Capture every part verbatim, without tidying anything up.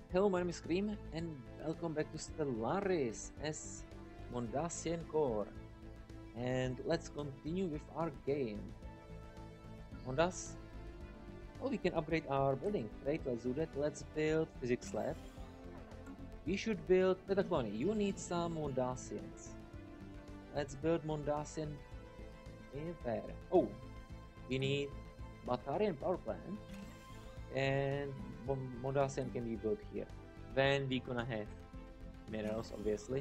Hello, my name is Cream, and welcome back to Stellaris as Mondasian core. And let's continue with our game. Mondas. Oh, we can upgrade our building. Great, let's do that. Let's build physics lab. We should build Metaclone. You need some Mondasians. Let's build Mondasian in there. Oh, we need Batarian power plant. And Mondasian can be built here. Then we gonna have minerals, obviously.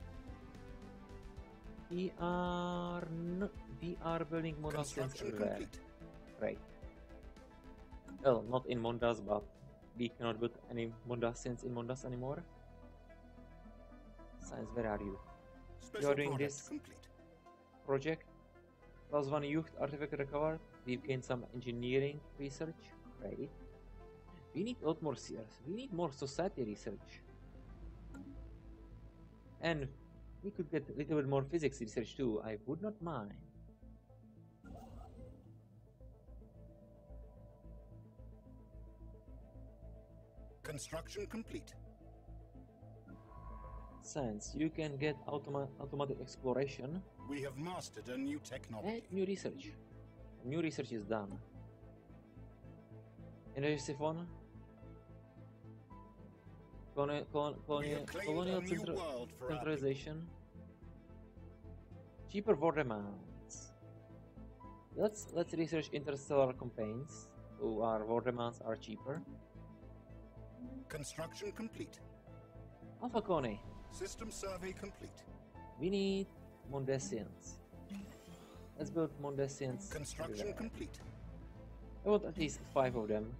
We are no, we are building Mondasians everywhere. Right. Well, not in Mondas, but we cannot build any Mondasians in Mondas anymore. Science, where are you? You are doing this complete. project. Plus one youth artifact recovered. We've gained some engineering research. Right. We need a lot more serious. We need more society research. And we could get a little bit more physics research too. I would not mind. Construction complete. Science, you can get automa automatic exploration. We have mastered a new technology. And new research. New research is done. Energy siphon. Colonial, colonial, colonial centra centralization. Cheaper war demands. Let's let's research interstellar campaigns. So our war demands are cheaper. Construction complete. Alpha Cone. System survey complete. We need Mondasians. Let's build Mondasians. Construction everywhere. Complete. I want at least five of them.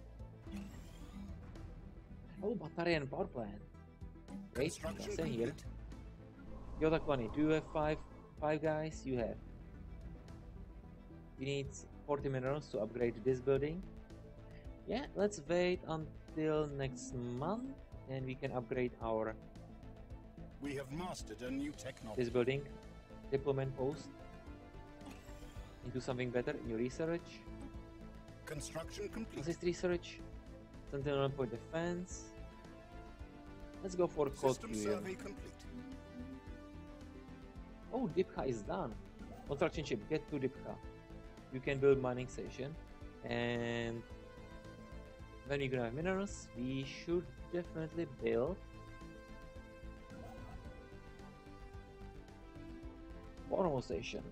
Oh, Batarian power plant. Great, stay here. Yotakoni, do you have five five guys? You have. We need forty minerals to upgrade this building. Yeah, let's wait until next month and we can upgrade our We have mastered a new technology. This building, deployment post into something better. New research. Construction complete. Assist research. Sentinel point defense. Let's go for cold fuel. Oh, Dipka is done. Construction ship, get to Dipka. You can build mining station. And when we're gonna have minerals, we should definitely build Bormo station.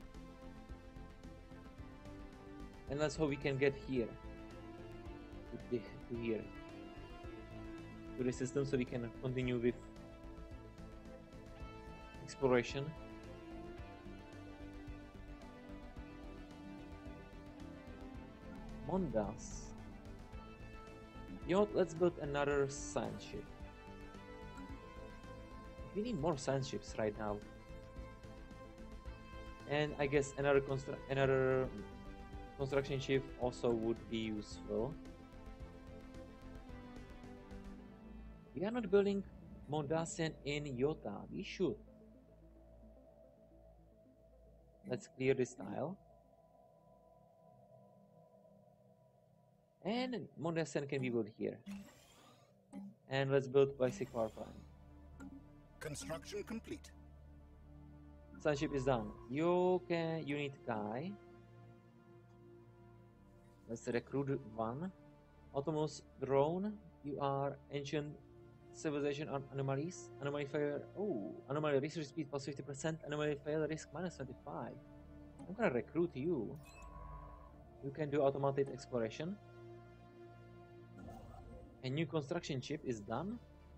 And that's how we can get here. To, the, to here. To the system so we can continue with exploration. Mondas. You know what, let's build another science ship. We need more science ships right now. And I guess another constru another construction ship also would be useful. We are not building Mondasian in Yota. We should. Let's clear this tile. And Mondasian can be built here. And let's build basic power plant. Construction complete. Sunship is done. You can you need guy. Let's recruit one. Autonomous drone. You are ancient civilization on anomalies. Anomaly failure. Oh, anomaly research speed plus fifty percent. Anomaly failure risk minus twenty-five. I'm gonna recruit you. You can do automated exploration. A new construction ship is done.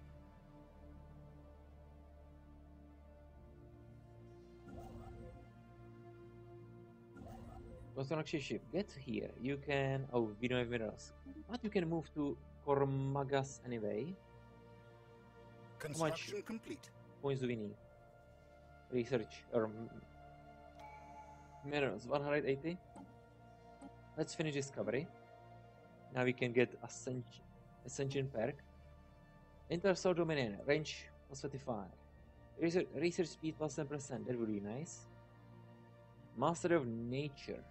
Construction ship, get here. You can. Oh, we don't have minerals. But you can move to Kormagas anyway. Construction How much complete. points do we need? Research or minerals, one hundred eighty. Let's finish discovery. Now we can get Ascension, Ascension perk. Interstellar Dominion, range plus twenty-five. Research, research speed plus ten percent, that would be nice. Master of Nature.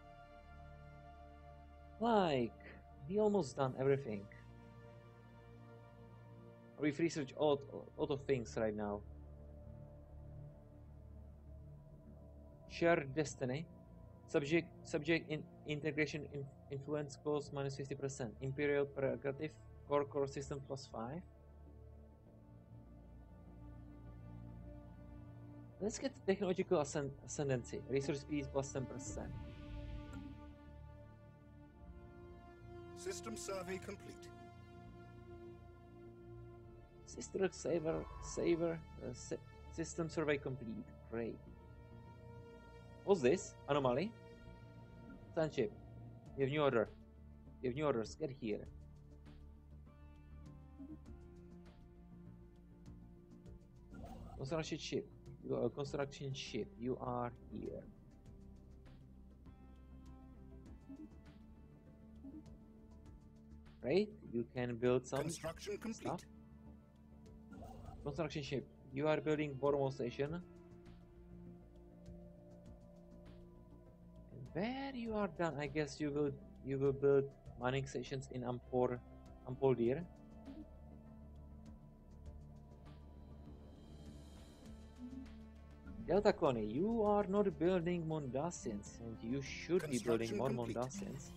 Like, we almost done everything. We've researched a lot, a lot of things right now. Shared destiny. Subject subject in integration in, influence cost minus fifty percent. Imperial prerogative. Core core system plus five. Let's get technological ascend ascendancy. Resource speed plus ten percent. System survey complete. Sister saver saver uh, si system survey complete. Great. What's this? Anomaly? Sunship. You have new order. You have new orders. Get here. Construction ship. You are a construction ship. You are here. Right? You can build some Construction complete. stuff. Construction ship. You are building Bormo station. And where you are done, I guess you will you will build mining stations in Ampor Ampoldir. Delta Colony, you are not building Mondasians, and you should be building more complete. Mondasians.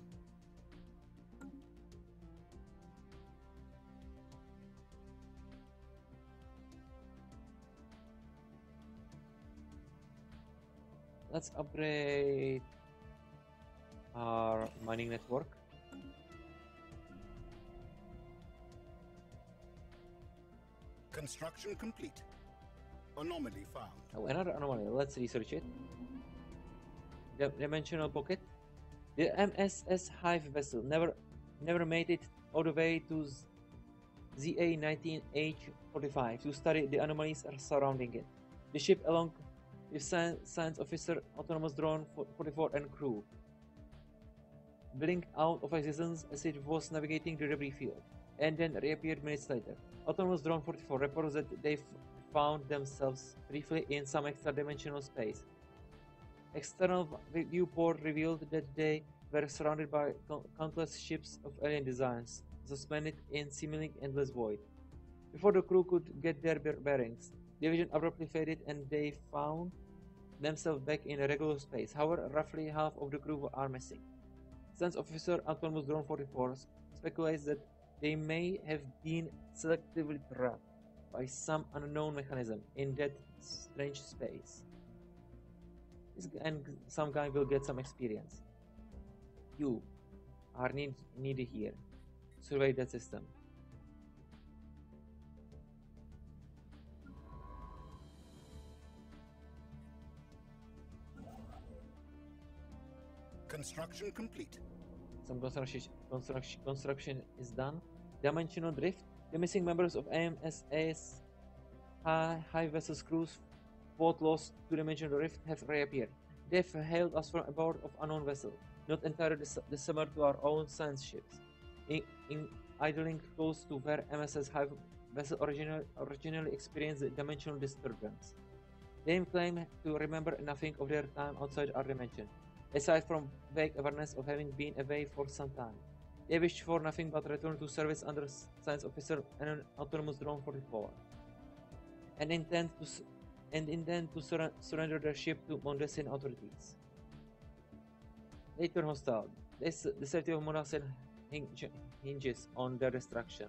Let's upgrade our mining network. Construction complete. Anomaly found. Oh, another anomaly. Let's research it. The dimensional pocket. The M S S Hive vessel never, never made it all the way to Z A nineteen H forty-five to study the anomalies surrounding it. The ship, along with science officer, autonomous drone forty-four, and crew, blinked out of existence as it was navigating the debris field, and then reappeared minutes later. Autonomous drone forty-four reports that they found themselves briefly in some extra-dimensional space. External viewport revealed that they were surrounded by countless ships of alien designs, suspended in seemingly endless void. Before the crew could get their bearings, the vision abruptly faded and they found themselves back in a regular space. However, roughly half of the crew are missing. Science officer Autonomous Drone forty-four speculates that they may have been selectively trapped by some unknown mechanism in that strange space. This and some guy will get some experience. You are need, needed here. Survey that system. Construction complete. Some construction, construction, construction is done. Dimensional drift. The missing members of M S S high, high vessel's crews, both lost to dimensional drift, have reappeared. They've hailed us from aboard of unknown vessel, not entirely dissimilar to our own science ships, in, in idling close to where M S S high vessel original, originally experienced the dimensional disturbance. They claim to remember nothing of their time outside our dimension, aside from vague awareness of having been away for some time. They wish for nothing but return to service under Science Officer and an Autonomous Drone forty-four, and intend to and intend to sur surrender their ship to Mondasian authorities. They turn hostile. This, the safety of Mondasian hinge, hinges on their destruction.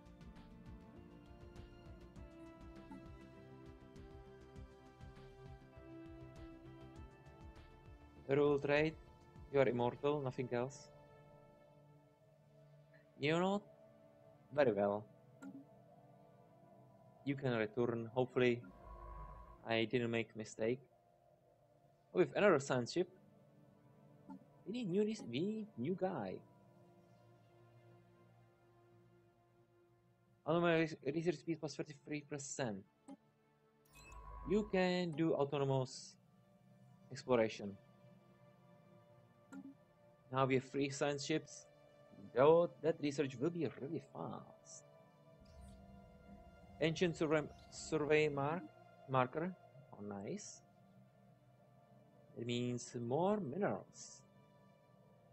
Rule trade. You are immortal, nothing else. You know, very well. You can return. Hopefully, I didn't make a mistake. Oh, with another science ship. We need new, we need new guy. Autonomous research speed plus thirty-three percent. You can do autonomous exploration. Now we have three science ships. Though that research will be really fast. Ancient survey, survey mark, marker. Oh, nice. It means more minerals.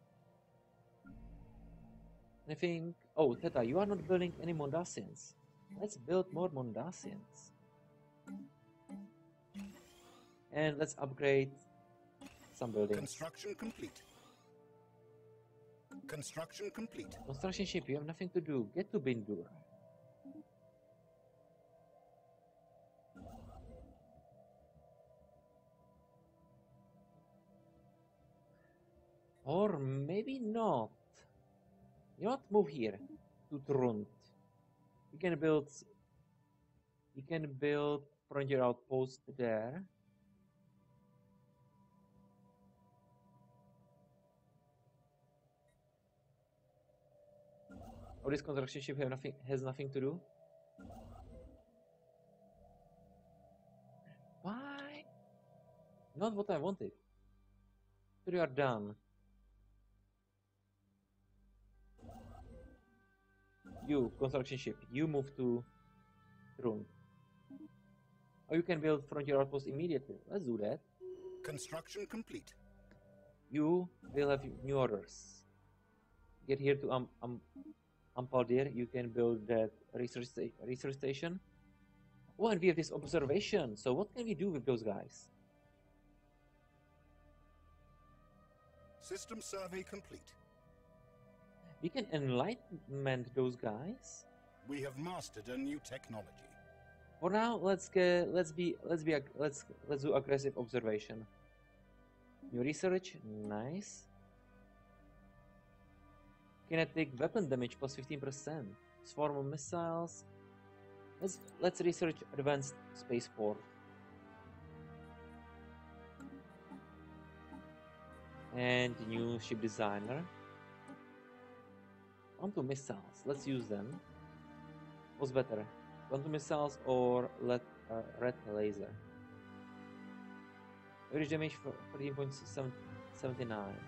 I think. Oh, Theta, you are not building any Mondasians. Let's build more Mondasians. And let's upgrade some buildings. Construction complete. Construction complete. Construction ship, you have nothing to do. Get to Bindur. Or maybe not. You know what? Move here to Trunt. You can build. You can build frontier outpost there. Or this construction ship have nothing has nothing to do. Why? Not what I wanted. So you are done. You, construction ship, you move to Rune. Or you can build frontier outpost immediately. Let's do that. Construction complete. You will have new orders. Get here to um, um, Ampaldir. You can build that research, sta research station. Oh, and we have this observation. So what can we do with those guys? System survey complete. We can enlightenment those guys. We have mastered a new technology. For now, let's get let's be let's be let's let's do aggressive observation. New research, nice. Kinetic weapon damage plus fifteen percent. Swarm of missiles. Let's let's research advanced spaceport. And new ship designer. Quantum missiles. Let's use them. What's better? Quantum missiles or let uh, red laser? Average damage for thirteen point seven nine.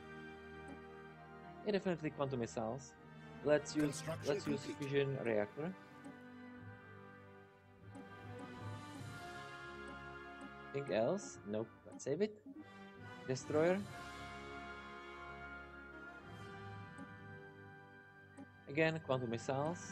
Yeah, definitely quantum missiles. Let's use let's use complete. fusion reactor. Anything else? Nope. Let's save it. Destroyer. Again, quantum missiles.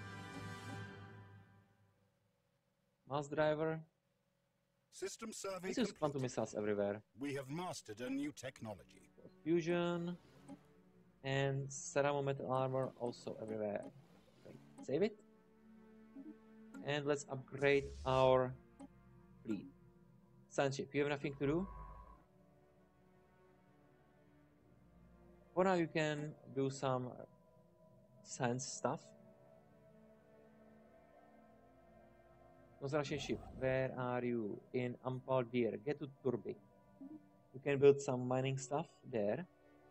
Mass driver. System survey Let's use complete. quantum missiles everywhere. We have mastered a new technology. Fusion. And ceramo metal armor also everywhere. Okay, save it. And let's upgrade our fleet. Sunship, you have nothing to do? For now, you can do some science stuff. Construction ship, where are you? In Ampaldir. Get to Turbik. You can build some mining stuff there.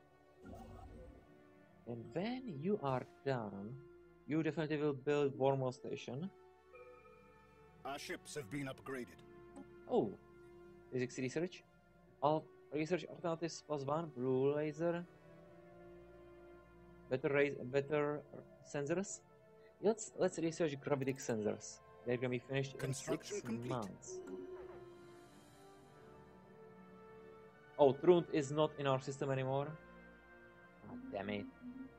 And when you are done, you definitely will build wormhole station. Our ships have been upgraded. Oh, physics research. All research alternatives plus one. Blue laser. Better raise, better sensors. Let's let's research gravitic sensors. They're gonna be finished in six complete. months. Oh, Trunt is not in our system anymore. Oh, damn it.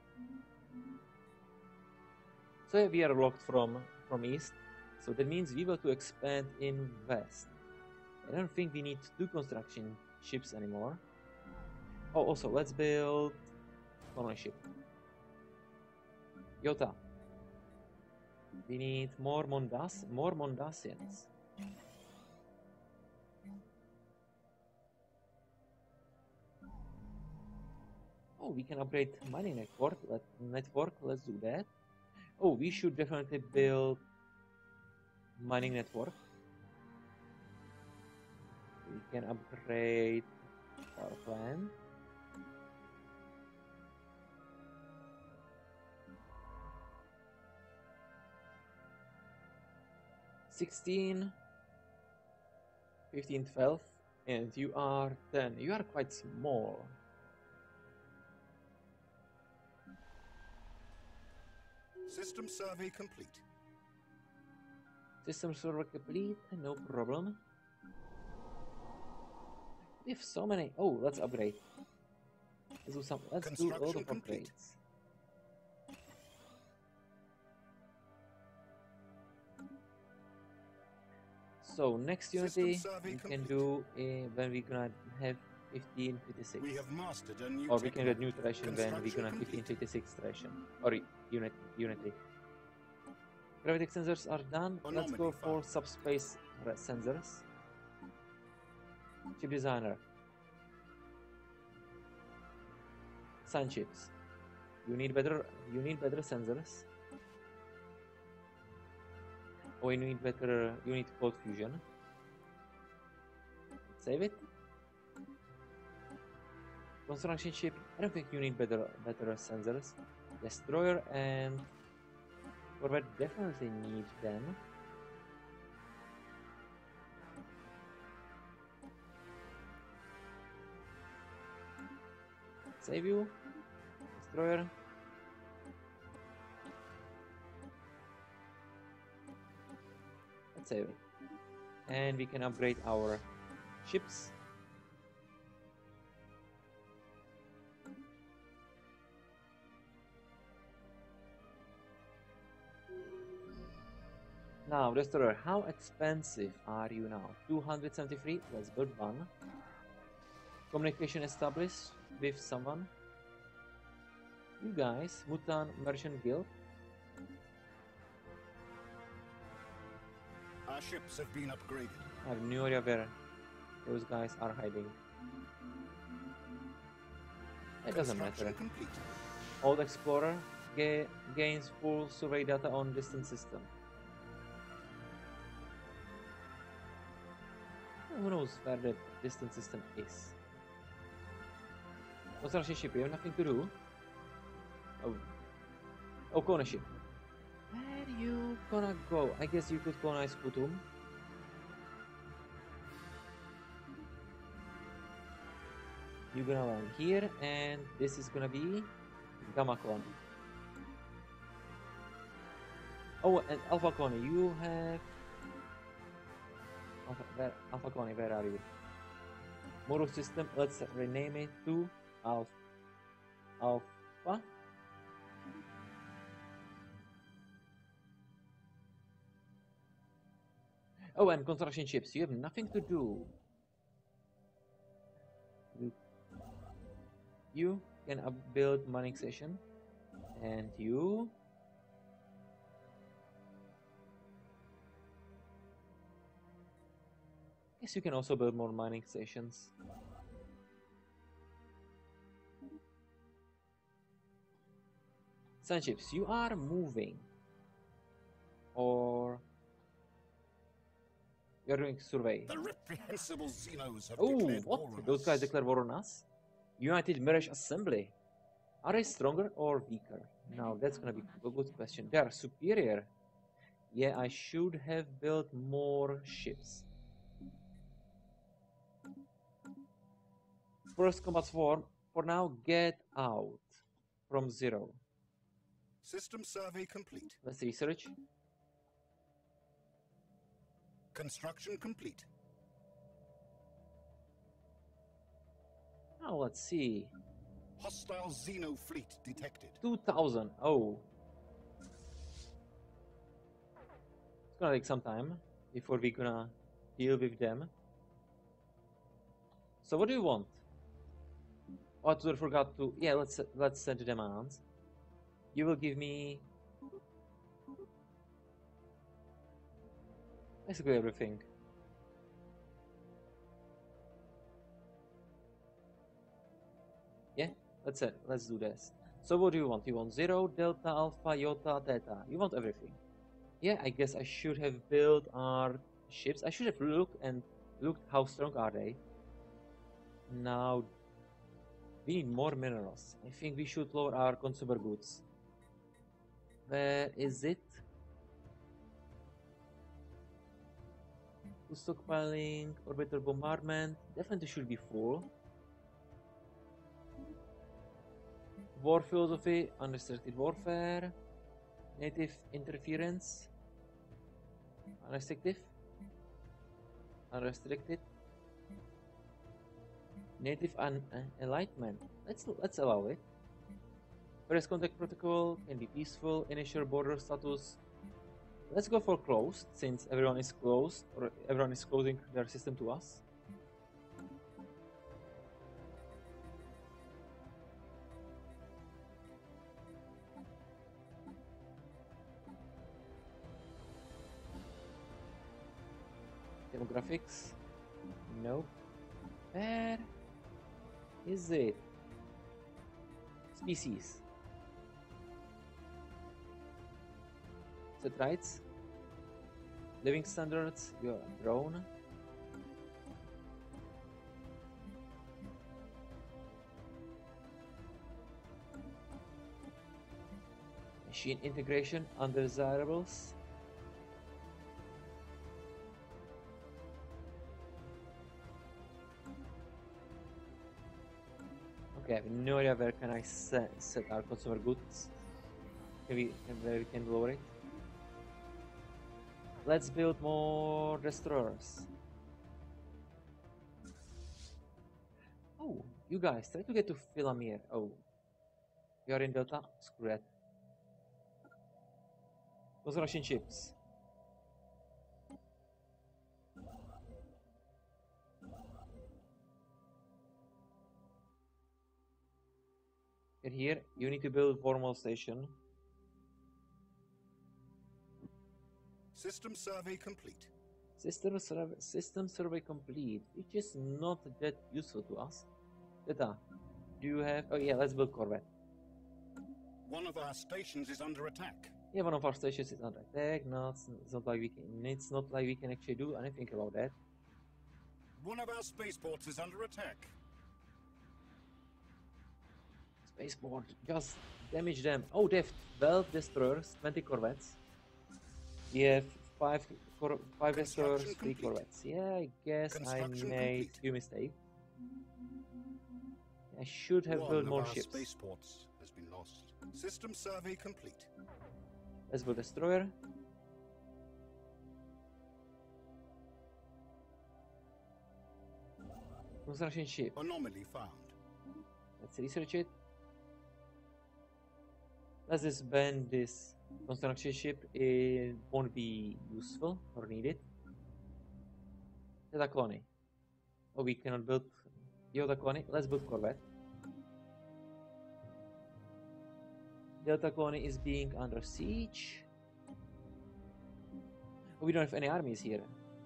So we are locked from from east. So that means we will to expand in west. I don't think we need two construction ships anymore. Oh, also let's build colony ship. Yota. We need more Mondas more Mondasians. Oh, we can upgrade mining network. Let network. Let's do that. Oh, we should definitely build mining network. We can upgrade power plant. sixteen, fifteen, twelve, and you are ten. You are quite small. System survey complete. System server complete, no problem. We have so many. Oh, let's upgrade. Let's do some. Let's do all the Construction complete. upgrades. So next System unity survey we can complete. do uh, when we're gonna have fifteen fifty-six. We have mastered a new Or we can get technology. new ration when we're Construction gonna fifteen complete. fifty-six ration. Or unit unity. Gravitic sensors are done. Let's go Anomaly for found. subspace re- sensors. Chip designer. Sun chips. You need better. You need better sensors. Or you need better. You need cold fusion. Save it. Construction ship. I don't think you need better better sensors. Destroyer and Corvette definitely need them. Save you. Destroyer. Let's save it. And we can upgrade our ships. Now, Destroyer, how expensive are you now? two hundred seventy-three, let's build one. Communication established with someone. You guys, Mutan Merchant Guild. Our ships have been upgraded. I have no idea where those guys are hiding. It doesn't Construction matter. complete. Old Explorer ga gains full survey data on distant system. Who knows where the distant system is? Construction ship, you have nothing to do. Oh, oh, colonize ship. Where you gonna go? I guess you could colonize Kutum. You're gonna land here, and this is gonna be Gamakon. Oh, and Alpha Coni, you have Alpha, where, Alpha Coni, where are you? Model system, let's rename it to Alpha. Alpha. Oh, and construction ships, you have nothing to do. You, you can up build mining station, and you guess you can also build more mining stations. Sun ships, you are moving, or you're doing survey. The reprehensible Xenos have Oh, declared war what? on Those us. guys declare war on us? United Mirage Assembly. Are they stronger or weaker? Now that's gonna be a good question. They are superior. Yeah, I should have built more ships. First combat form. For now, get out from zero. System survey complete. Let's research. Construction complete. Now let's see. Hostile Xeno fleet detected. two thousand. Oh. It's gonna take some time before we're gonna deal with them. So what do you want? Oh, I forgot to. Yeah, let's let's send the demands. You will give me basically everything. Yeah, that's it. Let's do this. So what do you want? You want zero, delta, alpha, iota, theta. You want everything. Yeah, I guess I should have built our ships. I should have looked and looked how strong are they. Now we need more minerals. I think we should lower our consumer goods. Where is it? Stockpiling, orbital bombardment. Definitely should be full. War philosophy, unrestricted warfare, native interference, unrestricted, unrestricted, native un uh, enlightenment. Let's let's allow it. First contact protocol can be peaceful. Initial border status let's go for closed, since everyone is closed, or everyone is closing their system to us. Demographics? No. Where is it? Species. Set rights. Living standards. You're a drone. Machine integration. Undesirables. Okay, I have no idea where can I set, set our consumer goods. Can we, where we can lower it? Let's build more destroyers. Oh, you guys, try to get to Philamir. Oh, you are in Delta? Screw that. Those Russian ships. Get here, you need to build formal station. System survey complete. System survey, system survey complete, which is not that useful to us. Data, do you have? Oh yeah, let's build Corvette. One of our stations is under attack. Yeah, one of our stations is under attack. No, it's, it's not like we can. It's not like we can actually do anything about that. One of our spaceports is under attack. Spaceport, just damage them. Oh, they have twelve destroyers, twenty corvettes. We have five, cor five destroyers, three corvettes. Yeah, I guess I made a few mistakes. I should have built more ships. One of our spaceports has been lost. System survey complete. Let's build destroyer. Construction ship. Anomaly found. Let's research it. Let's disband this construction ship. It won't be useful or needed. Delta colony. Oh, we cannot build Delta colony. Let's build Corvette. Delta colony is being under siege. Oh, we don't have any armies here.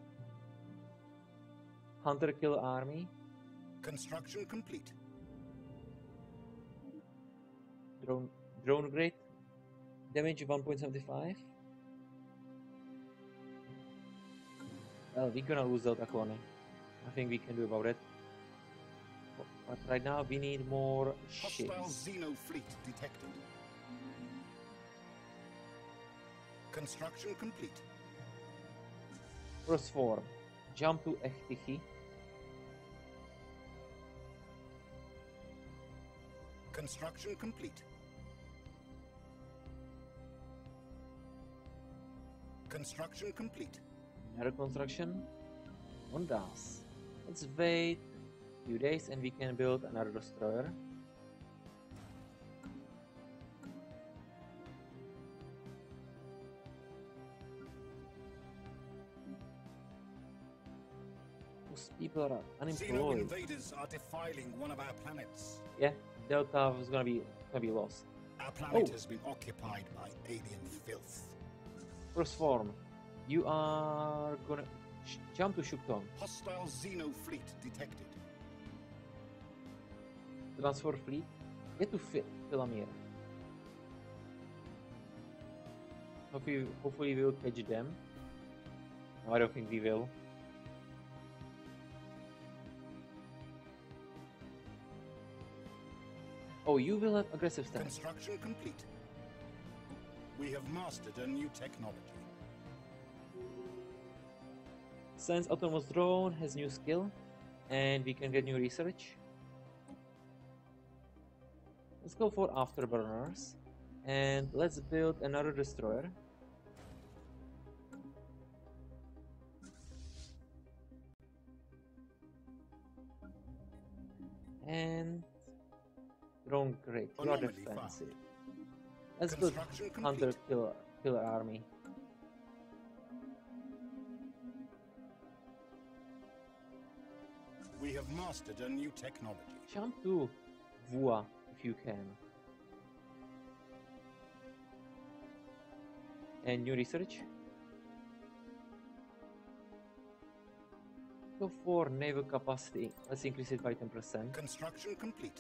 Hunter kill army. Construction complete. Drone drone grade. Damage one point seven five. Well, we're gonna lose Delta colony. Nothing we can do about it. But right now we need more ships. Hostile Xeno fleet detected. Construction complete. First form. Jump to Echtichi. Construction complete. Construction complete. Another construction. Mondas. Let's wait a few days and we can build another destroyer. Those people are Xeno unemployed. invaders are defiling one of our planets. Yeah, Delta was gonna be gonna be lost. Our planet Oh. has been occupied by alien filth. First form. You are gonna sh jump to Shukton. Hostile Xeno fleet detected. Transfer fleet. Get to Fi Philamir. Hopefully, hopefully we will catch them. No, I don't think we will. Oh, you will have aggressive stance. Construction complete. We have mastered a new technology. Science autonomous drone has new skill, and we can get new research. Let's go for afterburners, and let's build another destroyer. And drone great, you are Anomaly defensive. found. Let's build Construction hunter complete. killer killer army. have mastered a new technology. Jump to Vua if you can. And new research. Go for naval capacity. Let's increase it by ten percent. Construction complete.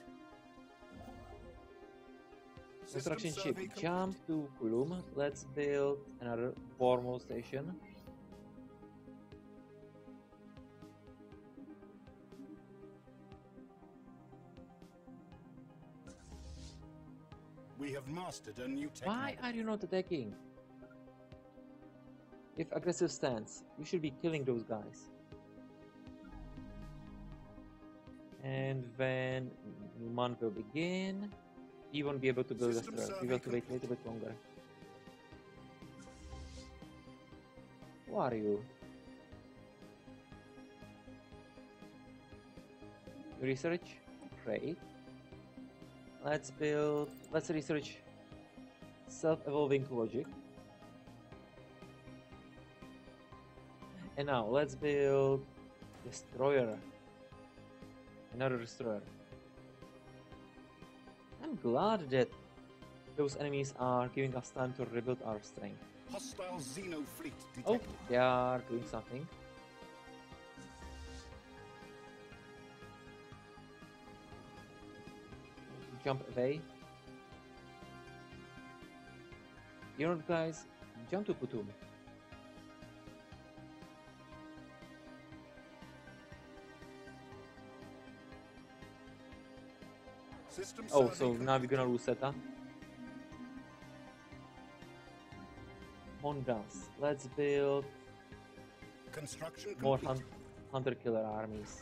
Construction System ship. survey Jump to Kulum. Let's build another formal station. We have mastered a new technology. Why are you not attacking? If aggressive stance, you should be killing those guys. And when new month will begin, you won't be able to build a System destroyer. We will have to wait a little bit longer. Who are you? Research? Great. Let's build, let's research self-evolving logic. And now let's build destroyer. Another destroyer. I'm glad that those enemies are giving us time to rebuild our strength. Hostile Xeno fleet Oh, detected. they are doing something. Jump away. You know, guys, jump to Putum. System Oh, survey so complete. now we're gonna lose Zeta. Mondas. Let's build Construction more complete. hun hunter-killer armies.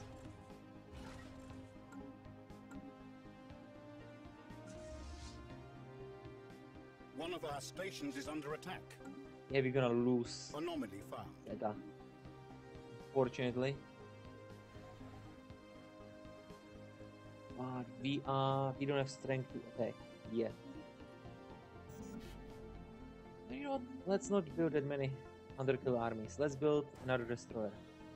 One of our stations is under attack. Yeah, we're gonna lose Anomaly found. Zeta. Fortunately. But we are we don't have strength to attack yet. You know what? Let's not build that many hunter-killer armies. Let's build another destroyer.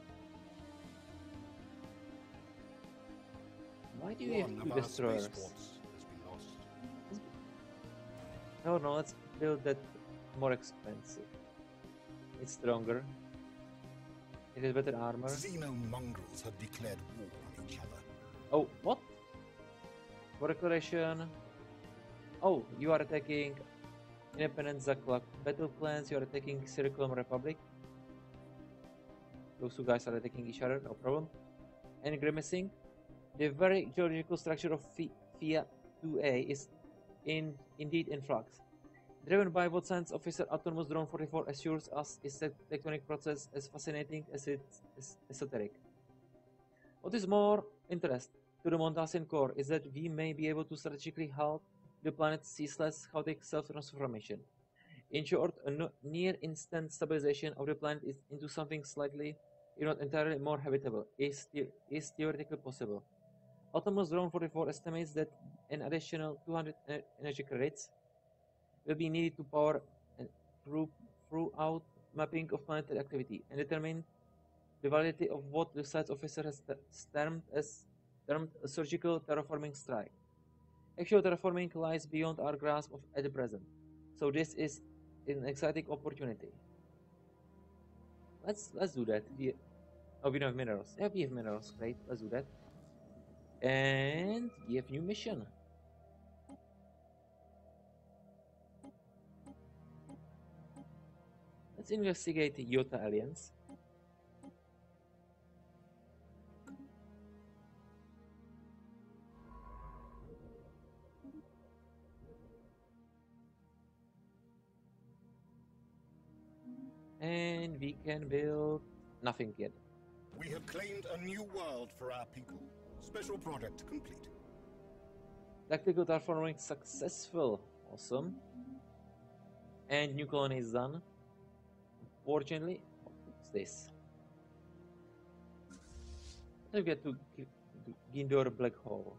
Why do you have One two of our destroyers? spaceports has been lost. No, no, let's build that more expensive. It's stronger. It has better armor. Xeno mongrels have declared war on each other. Oh, what? For declaration. Oh, you are attacking Independent Zaklak battle plans. You are attacking Circulum Republic. Those two guys are attacking each other, no problem. And grimacing. The very geological structure of F I A two A is in indeed in flux. Driven by what science officer Autonomous Drone forty-four assures us is the tectonic process as fascinating as it is esoteric. What is more interest to the Mondasian core is that we may be able to strategically halt the planet's ceaseless chaotic self-transformation. In short, a no near-instant stabilization of the planet is into something slightly, if not entirely, more habitable is, the is theoretically possible. Autonomous Drone forty-four estimates that an additional two hundred energy credits will be needed to power and through, throughout mapping of planetary activity and determine the validity of what the science officer has termed as termed a surgical terraforming strike. Actual terraforming lies beyond our grasp of at the present, so this is an exciting opportunity. Let's let's do that. We, oh, we don't have minerals. Yeah, we have minerals. Great. Let's do that. And we have new mission. Let's investigate the Iota Alliance. And we can build nothing yet. We have claimed a new world for our people. Special project complete. Tactical terraforming successful. Awesome. And new colony is done. Unfortunately, what's this? Let's get to Gindor Black Hole.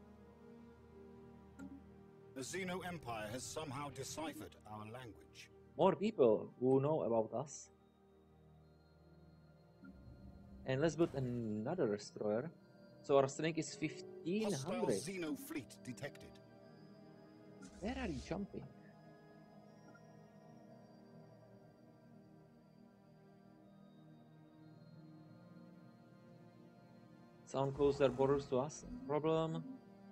The Xeno Empire has somehow deciphered our language. More people who know about us. And let's build another destroyer. So our strength is fifteen Hostile hundred. Xeno fleet detected. Where are you jumping? Sound closer borders to us. Problem.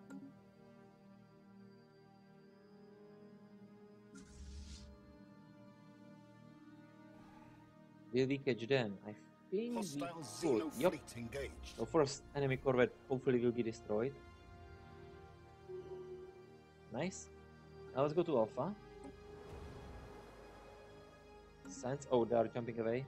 Will we catch them? I think Hostile we Xeno could. Yup. fleet engaged. So first enemy corvette hopefully will be destroyed. Nice. Now let's go to Alpha. Science. Oh, they are jumping away.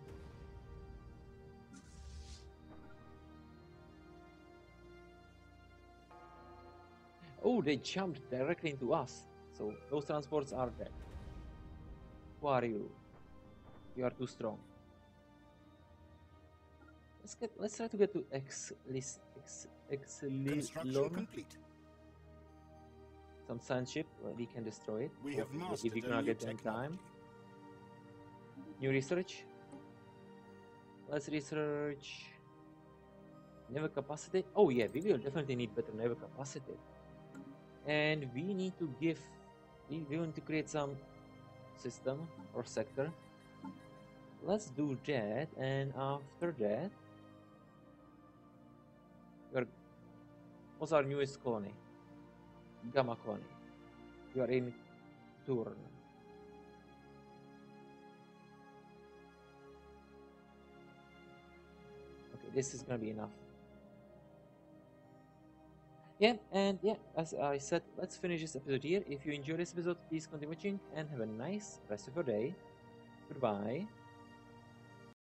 Oh, they jumped directly into us. So those transports are dead. Who are you? You are too strong. Let's get. Let's try to get to X. Ex. Ex. Ex. Construction complete. Some science ship. Well, we can destroy it. We have mastered if we a cannot new get them in technology. time. New research. Let's research naval capacity. Oh yeah, we will definitely need better naval capacity. And we need to give. We, we want to create some system or sector. Let's do that, and after that, we're, what's our newest colony? Gamma colony. We are in Turn. Okay, this is gonna be enough. Yeah, and yeah, as I said, let's finish this episode here. If you enjoyed this episode, please continue watching and have a nice rest of your day. Goodbye.